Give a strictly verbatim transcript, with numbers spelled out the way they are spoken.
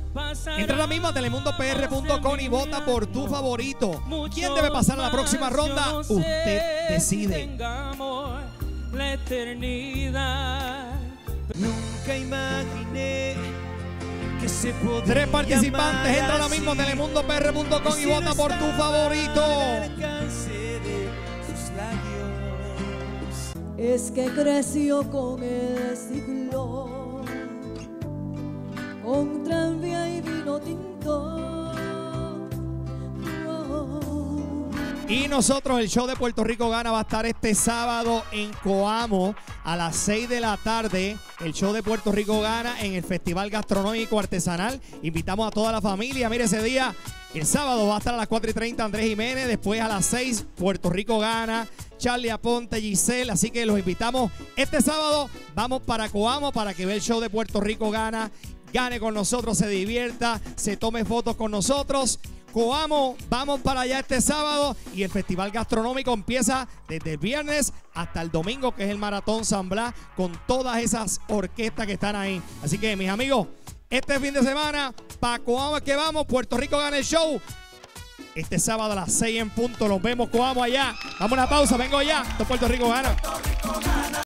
Entra ahora mismo a telemundo p r punto com y vota por tu favorito. ¿Quién debe pasar a la próxima ronda? Usted decide. La eternidad. Nunca imaginé que se podría. Tres participantes. Entra ahora mismo a telemundo p r punto com y vota por tu favorito. Es que creció con el siglo, con tranvía y vino tinto. Oh. Y nosotros, el show de Puerto Rico Gana va a estar este sábado en Coamo a las seis de la tarde. El show de Puerto Rico Gana en el Festival Gastronómico Artesanal. Invitamos a toda la familia. Mire, ese día, el sábado va a estar a las cuatro y treinta Andrés Jiménez. Después a las seis, Puerto Rico Gana, Charlie Aponte, Giselle. Así que los invitamos este sábado. Vamos para Coamo para que vea el show de Puerto Rico Gana. Gane con nosotros, se divierta, se tome fotos con nosotros. Coamo, vamos para allá este sábado y el Festival Gastronómico empieza desde el viernes hasta el domingo, que es el Maratón San Blas, con todas esas orquestas que están ahí. Así que, mis amigos, este fin de semana, para Coamo es que vamos. Puerto Rico Gana el show. Este sábado a las seis en punto, los vemos, Coamo allá. Vamos a una pausa, vengo ya. Esto es Puerto Rico Gana.